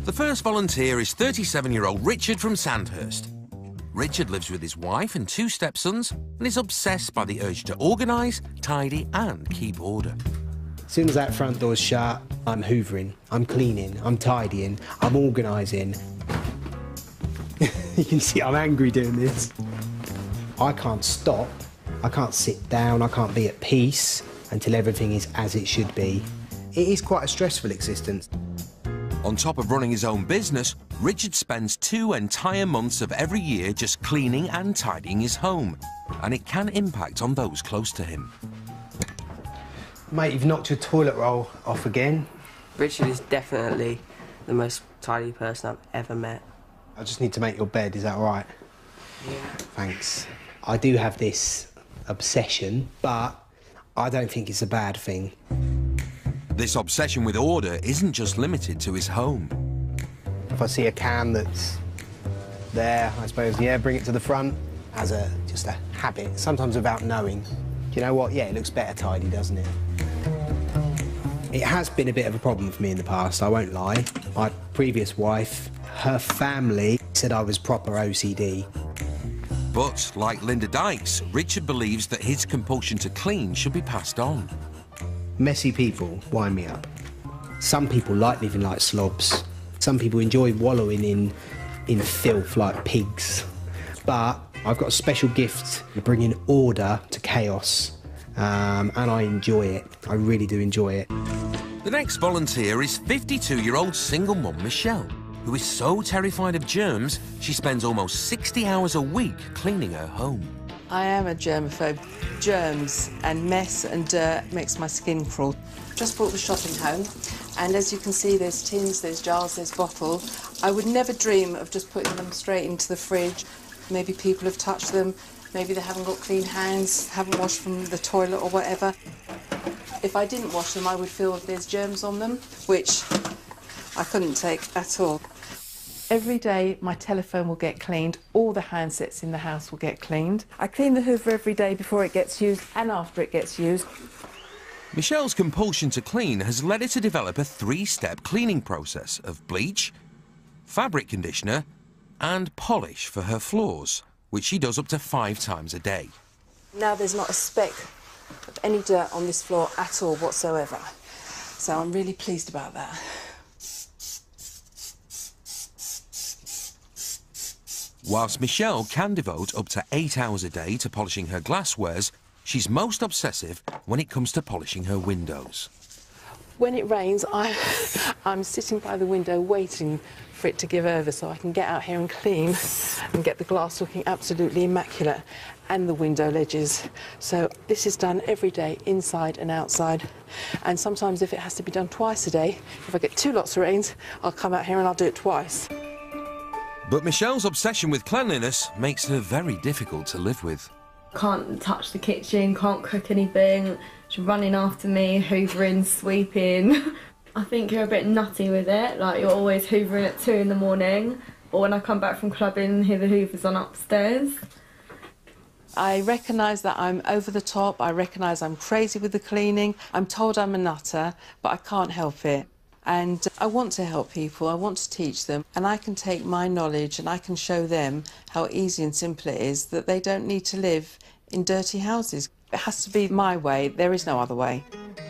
The first volunteer is 37-year-old Richard from Sandhurst. Richard lives with his wife and 2 stepsons and is obsessed by the urge to organise, tidy and keep order. As soon as that front door's shut, I'm hoovering, I'm cleaning, I'm tidying, I'm organising. You can see I'm angry doing this. I can't stop, I can't sit down, I can't be at peace until everything is as it should be. It is quite a stressful existence. On top of running his own business, Richard spends 2 entire months of every year just cleaning and tidying his home, and it can impact on those close to him. Mate, you've knocked your toilet roll off again. Richard is definitely the most tidy person I've ever met. I just need to make your bed, is that all right? Yeah. Thanks. I do have this obsession, but I don't think it's a bad thing. This obsession with order isn't just limited to his home. If I see a can that's there, I suppose, yeah, bring it to the front as just a habit, sometimes without knowing. Do you know what? Yeah, it looks better tidy, doesn't it? It has been a bit of a problem for me in the past, I won't lie. My previous wife, her family said I was proper OCD. But, like Linda Dykes, Richard believes that his compulsion to clean should be passed on. Messy people wind me up. Some people like living like slobs. Some people enjoy wallowing in filth like pigs. But I've got a special gift of bringing order to chaos, and I enjoy it. I really do enjoy it. The next volunteer is 52-year-old single mum Michelle, who is so terrified of germs, she spends almost 60 hours a week cleaning her home. I am a germaphobe. Germs and mess and dirt makes my skin crawl. Just brought the shopping home, and as you can see, there's tins, there's jars, there's bottles. I would never dream of just putting them straight into the fridge. Maybe people have touched them, maybe they haven't got clean hands, haven't washed from the toilet or whatever. If I didn't wash them, I would feel that there's germs on them, which I couldn't take at all. Every day my telephone will get cleaned, all the handsets in the house will get cleaned. I clean the hoover every day before it gets used and after it gets used. Michelle's compulsion to clean has led her to develop a 3-step cleaning process of bleach, fabric conditioner and polish for her floors, which she does up to 5 times a day. Now there's not a speck of any dirt on this floor at all whatsoever, so I'm really pleased about that. Whilst Michelle can devote up to 8 hours a day to polishing her glasswares, she's most obsessive when it comes to polishing her windows. When it rains, I'm sitting by the window waiting for it to give over so I can get out here and clean and get the glass looking absolutely immaculate and the window ledges. So this is done every day, inside and outside. And sometimes if it has to be done twice a day, if I get 2 lots of rains, I'll come out here and I'll do it twice. But Michelle's obsession with cleanliness makes her very difficult to live with. Can't touch the kitchen, can't cook anything. She's running after me, hoovering, sweeping. I think you're a bit nutty with it, like you're always hoovering at 2 in the morning, or when I come back from clubbing, hear the hoovers on upstairs. I recognise that I'm over the top, I recognise I'm crazy with the cleaning, I'm told I'm a nutter, but I can't help it. And I want to help people, I want to teach them, and I can take my knowledge and I can show them how easy and simple it is that they don't need to live in dirty houses. It has to be my way, there is no other way.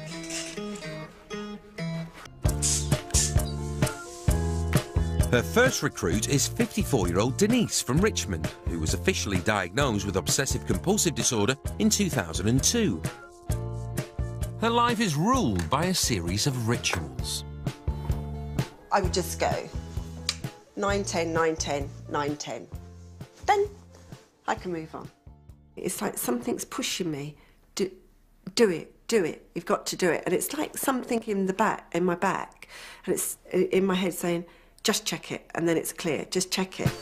Her first recruit is 54-year-old Denise from Richmond, who was officially diagnosed with obsessive compulsive disorder in 2002. Her life is ruled by a series of rituals. I would just go 9, 10, 9, 10, 9, 10. Then I can move on. It's like something's pushing me. Do it, do it. You've got to do it. And it's like something in my back, and it's in my head saying, just check it, and then it's clear. Just check it.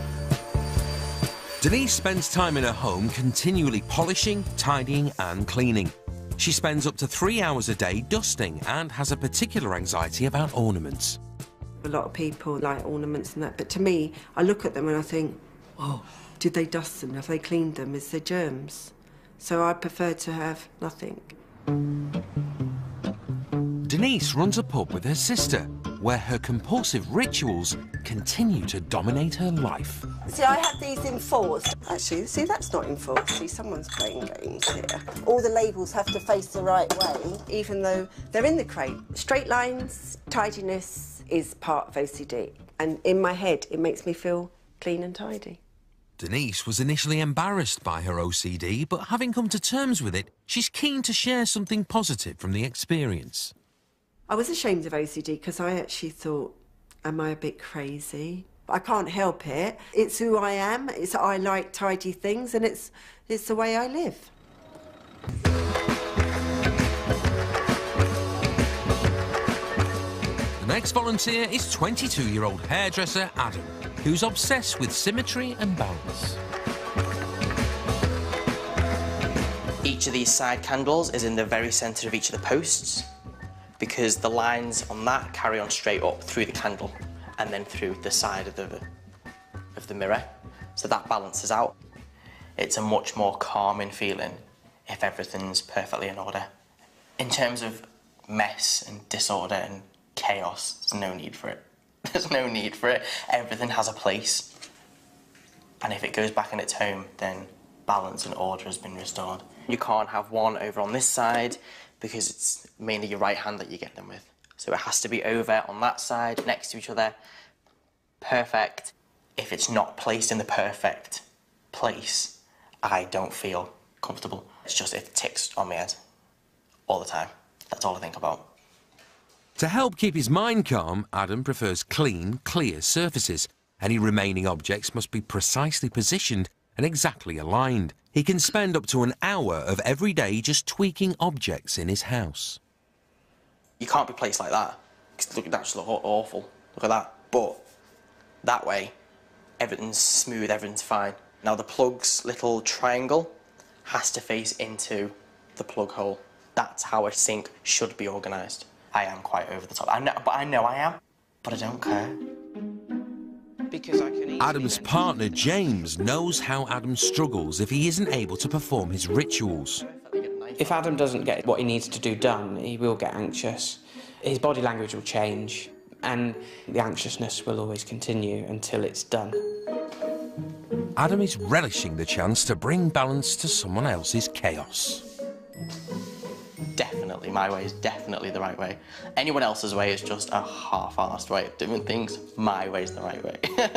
Denise spends time in her home continually polishing, tidying and cleaning. She spends up to 3 hours a day dusting and has a particular anxiety about ornaments. A lot of people like ornaments and that, but to me, I look at them and I think, oh, did they dust them? Have they cleaned them? Is there germs? So I prefer to have nothing. Denise runs a pub with her sister, where her compulsive rituals continue to dominate her life. See, I have these in fours. Actually, see, that's not in fours. See, someone's playing games here. All the labels have to face the right way, even though they're in the crate. Straight lines, tidiness is part of OCD. And in my head, it makes me feel clean and tidy. Denise was initially embarrassed by her OCD, but having come to terms with it, she's keen to share something positive from the experience. I was ashamed of OCD because I actually thought, am I a bit crazy? I can't help it. It's who I am. I like tidy things, and it's the way I live. The next volunteer is 22-year-old hairdresser Adam, who's obsessed with symmetry and balance. Each of these side candles is in the very centre of each of the posts, because the lines on that carry on straight up through the candle and then through the side of the mirror, so that balances out. It's a much more calming feeling if everything's perfectly in order. In terms of mess and disorder and chaos, there's no need for it. There's no need for it. Everything has a place, and if it goes back in its home, then balance and order has been restored. You can't have one over on this side, because it's mainly your right hand that you get them with. So it has to be over on that side, next to each other. Perfect. If it's not placed in the perfect place, I don't feel comfortable. It's just, it ticks on my head all the time. That's all I think about. To help keep his mind calm, Adam prefers clean, clear surfaces. Any remaining objects must be precisely positioned and exactly aligned. He can spend up to an hour of every day just tweaking objects in his house. You can't be placed like that. Look, that just looks awful. Look at that. But that way, everything's smooth, everything's fine. Now the plug's little triangle has to face into the plug hole. That's how a sink should be organised. I am quite over the top. I know I am, but I don't care. Because I can Adam's partner, James, knows how Adam struggles if he isn't able to perform his rituals. If Adam doesn't get what he needs to do done, he will get anxious. His body language will change, and the anxiousness will always continue until it's done. Adam is relishing the chance to bring balance to someone else's chaos. Definitely, my way is definitely the right way. Anyone else's way is just a half-assed way of doing things. My way is the right way.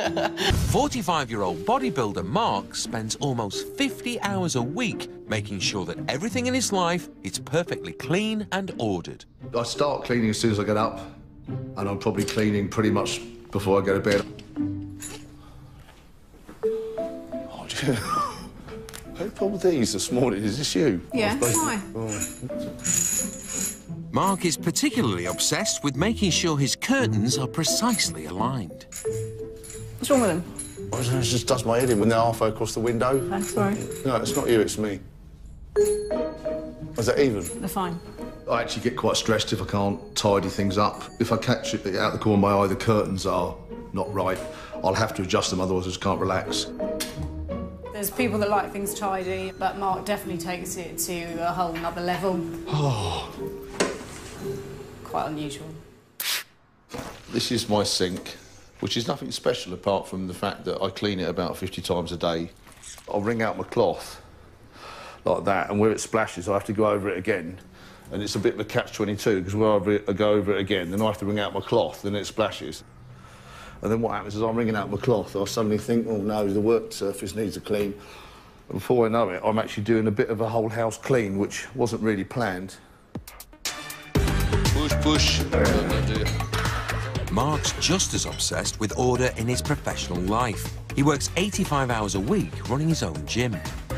45-year-old bodybuilder Mark spends almost 50 hours a week making sure that everything in his life is perfectly clean and ordered. I start cleaning as soon as I get up, and I'm probably cleaning pretty much before I go to bed. Oh, dear. Who pulled these this morning? Is this you? Yeah, why? Mark is particularly obsessed with making sure his curtains are precisely aligned. What's wrong with them? It just does my head in when they're halfway across the window. I'm sorry. No, it's not you, it's me. Is that even? They're fine. I actually get quite stressed if I can't tidy things up. If I catch it out the corner of my eye, the curtains are not right, I'll have to adjust them, otherwise I just can't relax. There's people that like things tidy, but Mark definitely takes it to a whole nother level. Oh. Quite unusual. This is my sink, which is nothing special apart from the fact that I clean it about 50 times a day. I'll wring out my cloth like that, and where it splashes, I have to go over it again. And it's a bit of a catch-22, because where I go over it again, then I have to wring out my cloth, then it splashes. And then what happens is I'm wringing out my cloth, I suddenly think, oh no, the work surface needs a clean. And before I know it, I'm actually doing a bit of a whole house clean, which wasn't really planned. Push, push. Mark's just as obsessed with order in his professional life. He works 85 hours a week running his own gym.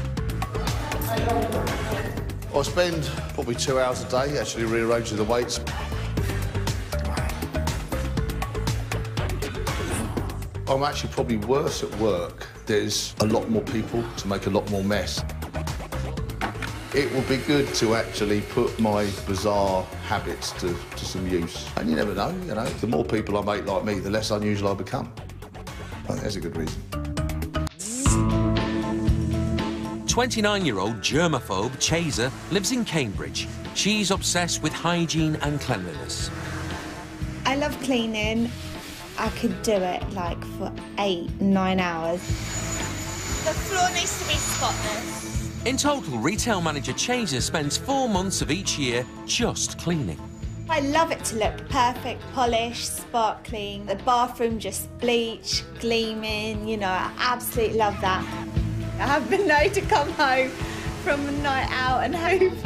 I spend probably 2 hours a day actually rearranging the weights. I'm actually probably worse at work. There's a lot more people to make a lot more mess. It would be good to actually put my bizarre habits to some use. And you never know, you know, the more people I make like me, the less unusual I become. I think that's a good reason. 29-year-old germaphobe Chaser lives in Cambridge. She's obsessed with hygiene and cleanliness. I I love cleaning. I could do it like for 8-9 hours. The floor needs to be spotless. In total, retail manager Chaser spends 4 months of each year just cleaning. I love it to look perfect, polished, sparkling. The bathroom just bleached, gleaming, you know, I absolutely love that. I have been known to come home from a night out and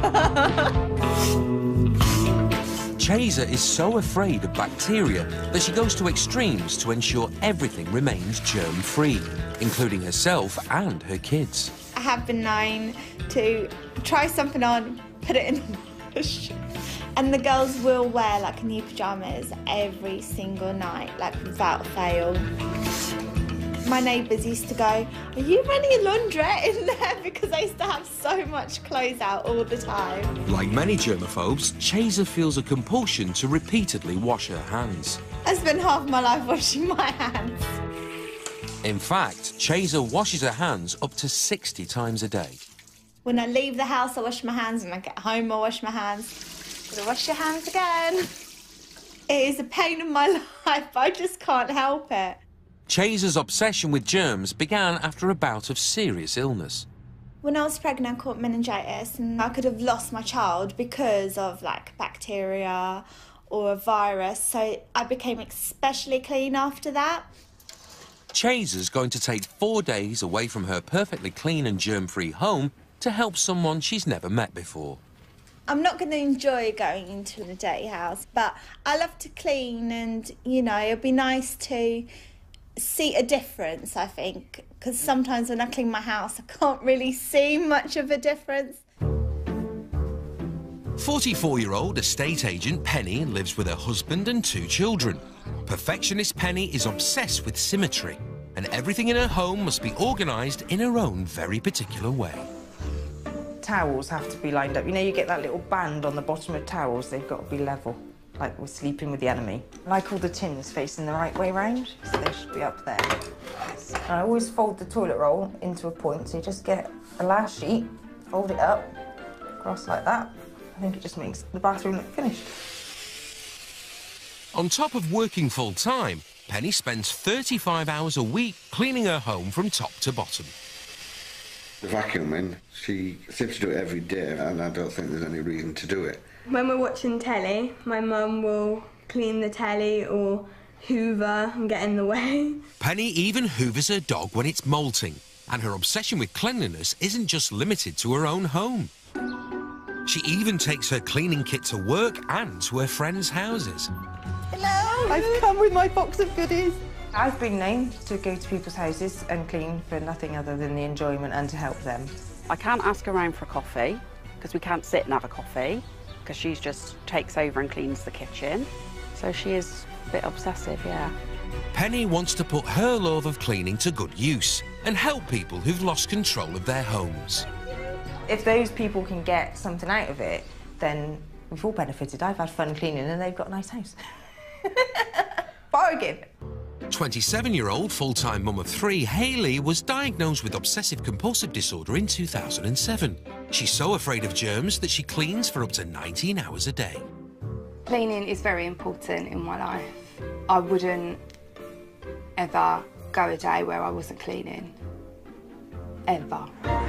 hoover. Chaser is so afraid of bacteria that she goes to extremes to ensure everything remains germ-free, including herself and her kids. I have been known to try something on, put it in the wash, and the girls will wear like new pyjamas every single night, like without fail. My neighbours used to go, "Are you running a laundrette in there?" Because I used to have so much clothes out all the time. Like many germaphobes, Chaser feels a compulsion to repeatedly wash her hands. I spent half my life washing my hands. In fact, Chaser washes her hands up to 60 times a day. When I leave the house, I wash my hands. When I get home, I wash my hands. Gotta wash your hands again. It is a pain in my life, but I just can't help it. Chaser's obsession with germs began after a bout of serious illness. When I was pregnant, I caught meningitis, and I could have lost my child because of like bacteria or a virus, so I became especially clean after that. Chaser's going to take 4 days away from her perfectly clean and germ-free home to help someone she's never met before. I'm not going to enjoy going into a dirty house, but I love to clean, and, you know, it'd be nice to see a difference, I think, because sometimes when I clean my house, I can't really see much of a difference. 44-year-old estate agent Penny lives with her husband and 2 children. Perfectionist Penny is obsessed with symmetry, and everything in her home must be organised in her own very particular way. Towels have to be lined up. You know, you get that little band on the bottom of towels, they've got to be level, like we're sleeping with the enemy. I like all the tins facing the right way round, so they should be up there. And I always fold the toilet roll into a point, so you just get a last sheet, fold it up, across like that. I think it just makes the bathroom look finished. On top of working full-time, Penny spends 35 hours a week cleaning her home from top to bottom. The vacuuming, she seems to do it every day, and I don't think there's any reason to do it. When we're watching telly, my mum will clean the telly or hoover and get in the way. Penny even hoovers her dog when it's moulting, and her obsession with cleanliness isn't just limited to her own home. She even takes her cleaning kit to work and to her friends' houses. Hello! I've come with my box of goodies. I've been known to go to people's houses and clean for nothing other than the enjoyment and to help them. I can't ask her around for a coffee, because we can't sit and have a coffee, because she just takes over and cleans the kitchen. So she is a bit obsessive, yeah. Penny wants to put her love of cleaning to good use and help people who've lost control of their homes. If those people can get something out of it, then we've all benefited. I've had fun cleaning and they've got a nice house. Bargain! 27-year-old full-time mum of 3, Hayley, was diagnosed with obsessive compulsive disorder in 2007. She's so afraid of germs that she cleans for up to 19 hours a day. Cleaning is very important in my life. I wouldn't ever go a day where I wasn't cleaning. Ever.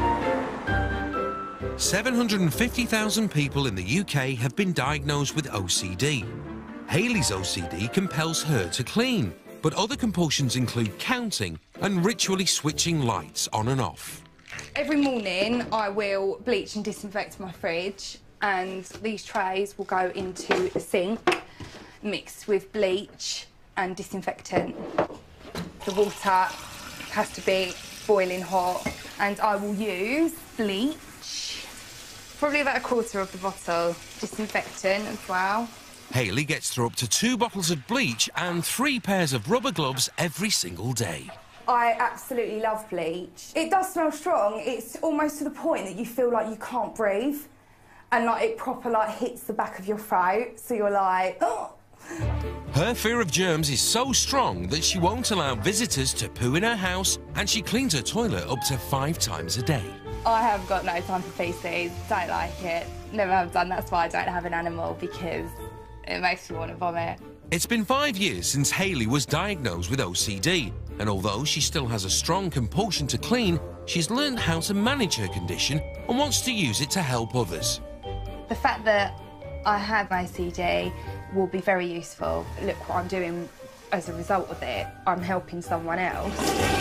750,000 people in the UK have been diagnosed with OCD. Hayley's OCD compels her to clean, but other compulsions include counting and ritually switching lights on and off. Every morning I will bleach and disinfect my fridge, and these trays will go into the sink mixed with bleach and disinfectant. The water has to be boiling hot, and I will use bleach, probably about a quarter of the bottle, disinfectant as well. Hayley gets through up to 2 bottles of bleach and 3 pairs of rubber gloves every single day. I absolutely love bleach. It does smell strong. It's almost to the point that you feel like you can't breathe, and like it proper like hits the back of your throat, so you're like, oh. Her fear of germs is so strong that she won't allow visitors to poo in her house, and she cleans her toilet up to 5 times a day. I have got no time for feces, don't like it. Never have done, that's why I don't have an animal, because it makes me want to vomit. It's been 5 years since Hayley was diagnosed with OCD, and although she still has a strong compulsion to clean, she's learned how to manage her condition and wants to use it to help others. The fact that I have OCD will be very useful. Look what I'm doing as a result of it. I'm helping someone else.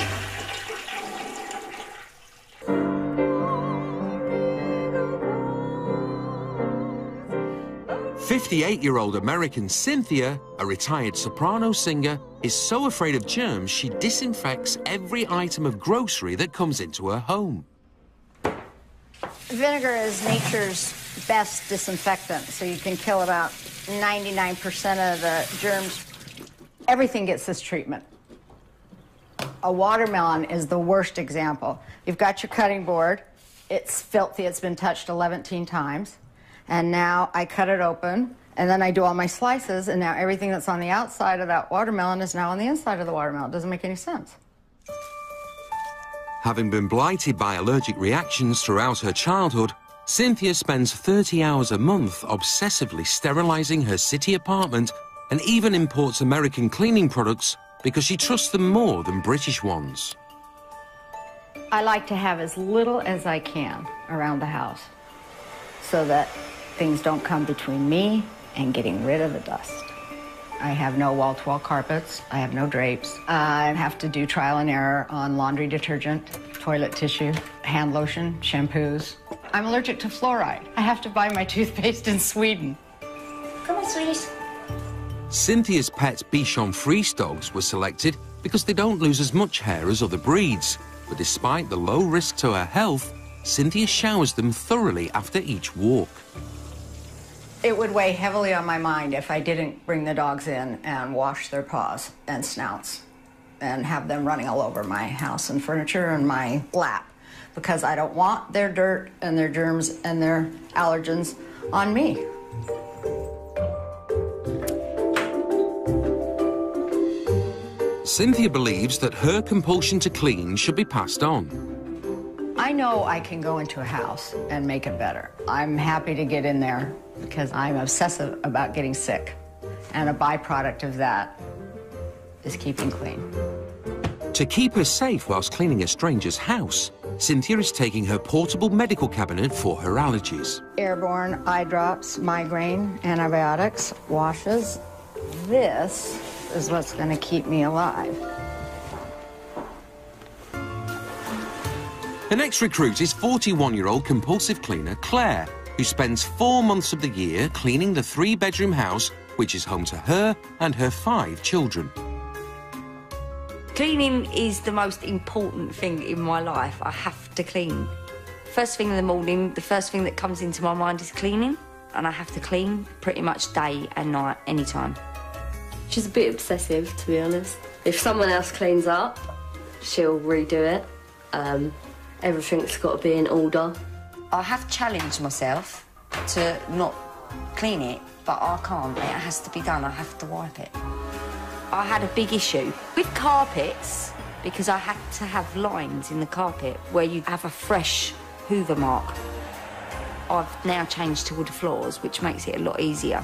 58-year-old American Cynthia, a retired soprano singer, is so afraid of germs she disinfects every item of grocery that comes into her home. Vinegar is nature's best disinfectant, so you can kill about 99% of the germs. Everything gets this treatment. A watermelon is the worst example. You've got your cutting board. It's filthy. It's been touched 11 times. And now I cut it open, and then I do all my slices, and now everything that's on the outside of that watermelon is now on the inside of the watermelon. It doesn't make any sense. Having been blighted by allergic reactions throughout her childhood, Cynthia spends 30 hours a month obsessively sterilising her city apartment and even imports American cleaning products because she trusts them more than British ones. I like to have as little as I can around the house so that things don't come between me and getting rid of the dust. I have no wall-to-wall carpets. I have no drapes. I have to do trial and error on laundry detergent, toilet tissue, hand lotion, shampoos. I'm allergic to fluoride. I have to buy my toothpaste in Sweden. Come on, sweeties. Cynthia's pet Bichon Frise dogs were selected because they don't lose as much hair as other breeds. But despite the low risk to her health, Cynthia showers them thoroughly after each walk. It would weigh heavily on my mind if I didn't bring the dogs in and wash their paws and snouts and have them running all over my house and furniture and my lap, because I don't want their dirt and their germs and their allergens on me. Cynthia believes that her compulsion to clean should be passed on. I know I can go into a house and make it better. I'm happy to get in there because I'm obsessive about getting sick. And a byproduct of that is keeping clean. To keep her safe whilst cleaning a stranger's house, Cynthia is taking her portable medical cabinet for her allergies. Airborne eye drops, migraine, antibiotics, washes. This is what's going to keep me alive. The next recruit is 41-year-old compulsive cleaner Claire, who spends 4 months of the year cleaning the 3-bedroom house, which is home to her and her 5 children. Cleaning is the most important thing in my life. I have to clean. First thing in the morning, the first thing that comes into my mind is cleaning, and I have to clean pretty much day and night, anytime. She's a bit obsessive, to be honest. If someone else cleans up, she'll redo it. Everything's got to be in order. I have challenged myself to not clean it, but I can't. It has to be done. I have to wipe it. I had a big issue with carpets because I had to have lines in the carpet where you have a fresh hoover mark. I've now changed to wood floors, which makes it a lot easier.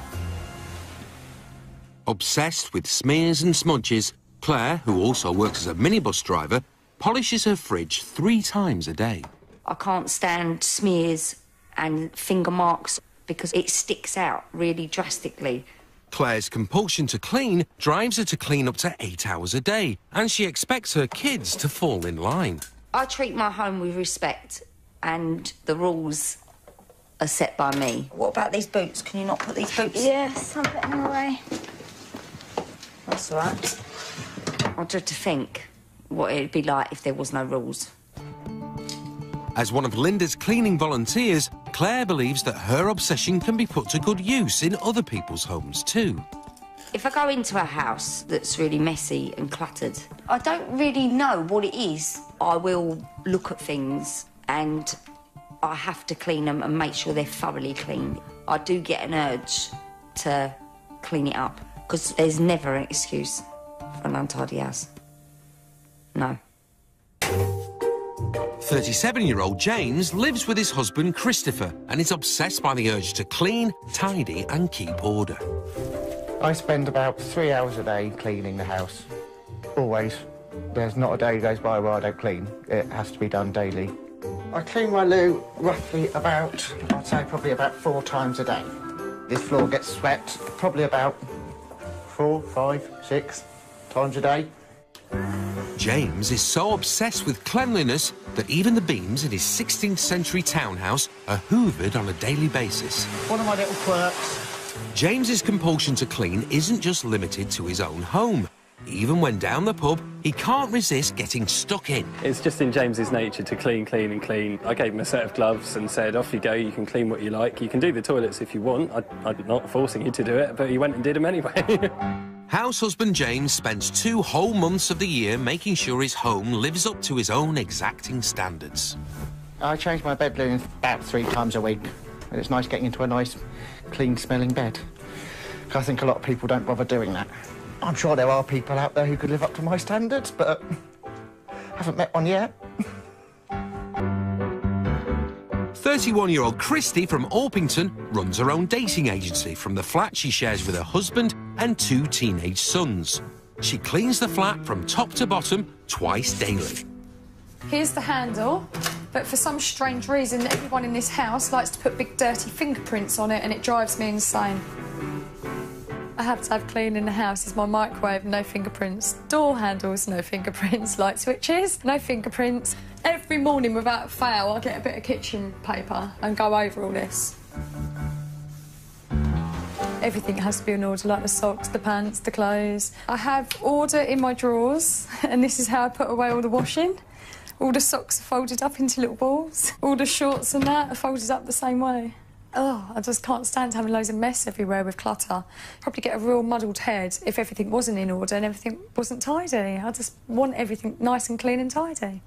Obsessed with smears and smudges, Claire, who also works as a minibus driver, polishes her fridge 3 times a day. I can't stand smears and finger marks because it sticks out really drastically. Claire's compulsion to clean drives her to clean up to 8 hours a day, and she expects her kids to fall in line. I treat my home with respect, and the rules are set by me. What about these boots? Can you not put these boots? Yes, I'm putting them away. That's all right. I dread to think what it'd be like if there was no rules. As one of Linda's cleaning volunteers, Claire believes that her obsession can be put to good use in other people's homes too. If I go into a house that's really messy and cluttered, I don't really know what it is. I will look at things and I have to clean them and make sure they're thoroughly clean. I do get an urge to clean it up because there's never an excuse for an untidy house. No. 37-year-old James lives with his husband Christopher and is obsessed by the urge to clean, tidy and keep order. I spend about 3 hours a day cleaning the house. Always. There's not a day goes by where I don't clean. It has to be done daily. I clean my loo roughly about, I'd say probably about 4 times a day. This floor gets swept probably about 4, 5, 6 times a day. James is so obsessed with cleanliness that even the beams in his 16th century townhouse are hoovered on a daily basis. One of my little quirks. James's compulsion to clean isn't just limited to his own home. Even when down the pub, he can't resist getting stuck in. It's just in James's nature to clean, clean and clean. I gave him a set of gloves and said, off you go, you can clean what you like. You can do the toilets if you want. I'm not forcing you to do it, but he went and did them anyway. House husband James spends 2 whole months of the year making sure his home lives up to his own exacting standards. I change my bed linen about 3 times a week. And it's nice getting into a nice, clean-smelling bed. I think a lot of people don't bother doing that. I'm sure there are people out there who could live up to my standards, but I haven't met one yet. 31-year-old Christy from Orpington runs her own dating agency from the flat she shares with her husband and 2 teenage sons. She cleans the flat from top to bottom twice daily. Here's the handle, but for some strange reason, everyone in this house likes to put big dirty fingerprints on it, and it drives me insane. I have to have clean in the house. Is my microwave, no fingerprints. Door handles, no fingerprints. Light switches, no fingerprints. Every morning, without fail, I get a bit of kitchen paper and go over all this. Everything has to be in order, like the socks, the pants, the clothes. I have order in my drawers, and this is how I put away all the washing. All the socks are folded up into little balls. All the shorts and that are folded up the same way. Oh, I just can't stand having loads of mess everywhere with clutter. Probably get a real muddled head if everything wasn't in order and everything wasn't tidy. I just want everything nice and clean and tidy.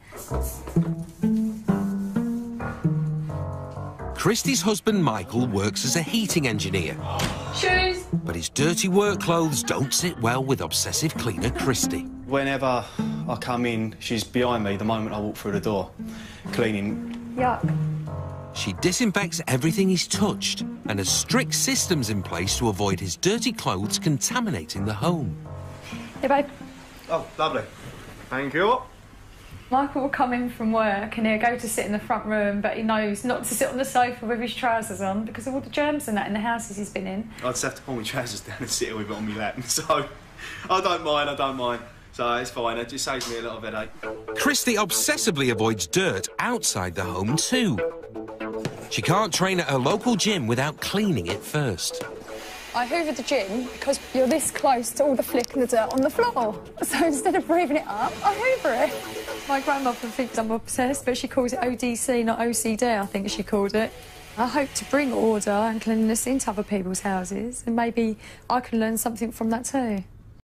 Christy's husband Michael works as a heating engineer. Shoes! But his dirty work clothes don't sit well with obsessive cleaner Christy. Whenever I come in, she's behind me the moment I walk through the door, cleaning. Yuck. She disinfects everything he's touched and has strict systems in place to avoid his dirty clothes contaminating the home. Hey, babe. Oh, lovely. Thank you. Michael will come in from work and he'll go to sit in the front room, but he knows not to sit on the sofa with his trousers on because of all the germs and that in the houses he's been in. I just have to pull my trousers down and sit with it on my lap, so I don't mind. So it's fine, it just saves me a lot of headache. Christy obsessively avoids dirt outside the home too. She can't train at her local gym without cleaning it first. I hoover the gym because you're this close to all the flick and the dirt on the floor. So instead of breathing it up, I hoover it. My grandmother thinks I'm obsessed, but she calls it ODC, not OCD, I think she called it. I hope to bring order and cleanliness into other people's houses, and maybe I can learn something from that too.